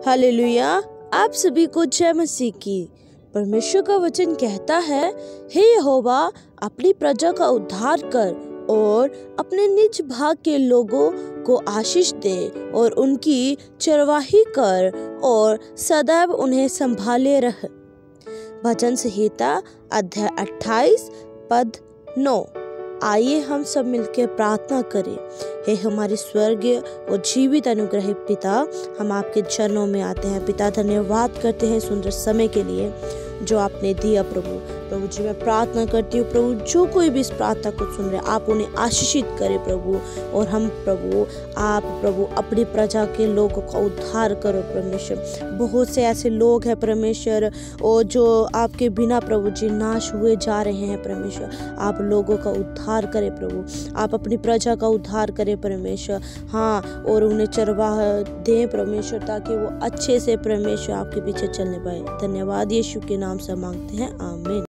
Hallelujah. आप सभी को जय मसीह की। परमेश्वर का वचन कहता है, हे यहोवा, अपनी प्रजा का उद्धार कर और अपने निज भाग के लोगों को आशीष दे और उनकी चरवाही कर और सदैव उन्हें संभाले रह। भजन संहिता अध्याय 28 पद 9। आइए हम सब मिलकर प्रार्थना करें। हे हमारे स्वर्गीय और जीवित अनुग्रही पिता, हम आपके चरणों में आते हैं। पिता, धन्यवाद करते हैं सुंदर समय के लिए जो आपने दिया। प्रभु जी, मैं प्रार्थना करती हूँ प्रभु, जो कोई भी इस प्रार्थना को सुन रहे, आप उन्हें आशीषित करें प्रभु। और हम प्रभु अपनी प्रजा के लोगों का उद्धार करो परमेश्वर। बहुत से ऐसे लोग हैं परमेश्वर और जो आपके बिना प्रभु जी नाश हुए जा रहे हैं परमेश्वर। आप लोगों का उद्धार करें प्रभु, आप अपनी प्रजा का उद्धार करें परमेश्वर। हाँ, और उन्हें चरवाह दें परमेश्वर, ताकि वो अच्छे से परमेश्वर आपके पीछे चलने पाए। धन्यवाद यीशु के नाम से मांगते हैं, आमीन।